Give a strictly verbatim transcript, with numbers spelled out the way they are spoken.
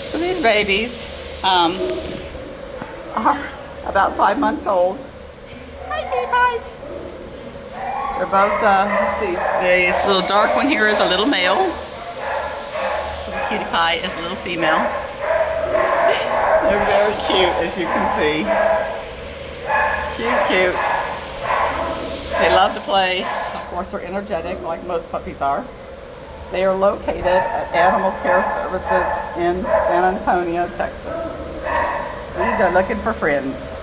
So these babies um, are about five months old. Hi, cutie pies. They're both, uh, let's see, this little dark one here is a little male. This little cutie pie is a little female. They're very cute, as you can see. Cute, cute. They love to play. Of course, they're energetic, like most puppies are. They are located at Animal Care Services in San Antonio, Texas. See, they're looking for friends.